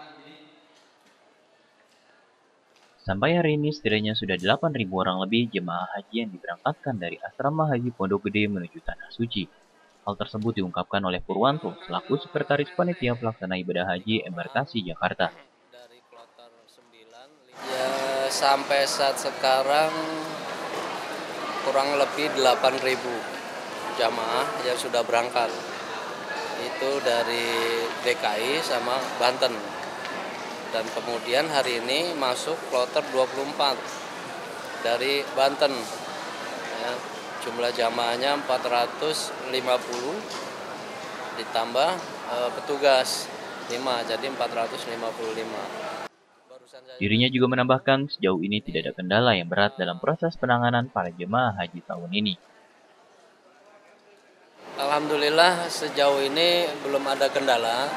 Sampai hari ini setidaknya sudah 8.000 orang lebih jemaah haji yang diberangkatkan dari Asrama Haji Pondok Gede menuju Tanah Suci. Hal tersebut diungkapkan oleh Purwanto, selaku Sekretaris Panitia Pelaksana Ibadah Haji Embarkasi Jakarta. Dari kloter 9, ya sampai saat sekarang kurang lebih 8.000 jamaah yang sudah berangkat. Itu dari DKI sama Banten. Dan kemudian hari ini masuk kloter 24 dari Banten. Ya, jumlah jamaahnya 450 ditambah petugas 5, jadi 455. Dirinya juga menambahkan sejauh ini tidak ada kendala yang berat dalam proses penanganan para jemaah haji tahun ini. Alhamdulillah sejauh ini belum ada kendala.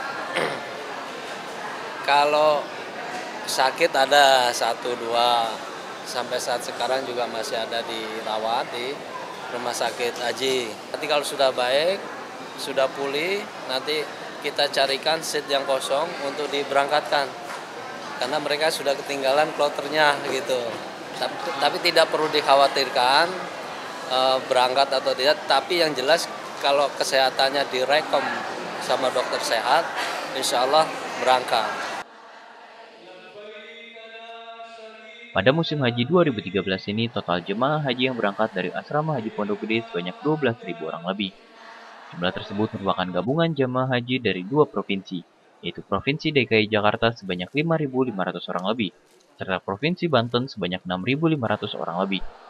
Kalau sakit ada 1-2, sampai saat sekarang juga masih ada dirawat di rumah sakit haji. Nanti kalau sudah baik, sudah pulih, nanti kita carikan seat yang kosong untuk diberangkatkan. Karena mereka sudah ketinggalan kloternya gitu. Tapi tidak perlu dikhawatirkan berangkat atau tidak, tapi yang jelas kalau kesehatannya direkom sama dokter sehat, insya Allah berangkat. Pada musim haji 2013 ini, total jemaah haji yang berangkat dari Asrama Haji Pondok Gede sebanyak 12.000 orang lebih. Jumlah tersebut merupakan gabungan jemaah haji dari 2 provinsi, yaitu Provinsi DKI Jakarta sebanyak 5.500 orang lebih, serta Provinsi Banten sebanyak 6.500 orang lebih.